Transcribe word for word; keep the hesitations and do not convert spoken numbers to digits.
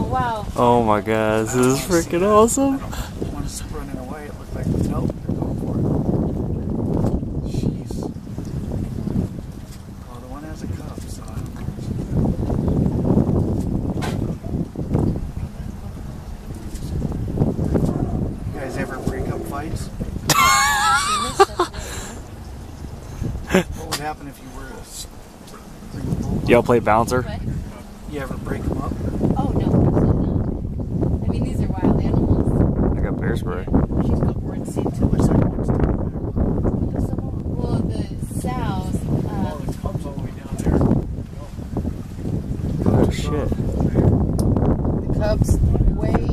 wow. Oh my god, this is freaking awesome. One is running away. It looked like, nope, they're going for it. Jeez. Well, the one has a cub, so I don't know. You guys ever break up fights? What would happen if you were a... Y'all play bouncer? What? You ever break them up? Oh, no, absolutely not. I mean, these are wild animals. I got bear spray. She's got more in seat too. It's like one's Well, the sows, Oh, uh, the cub's all the way down there. Oh shit. the cubs way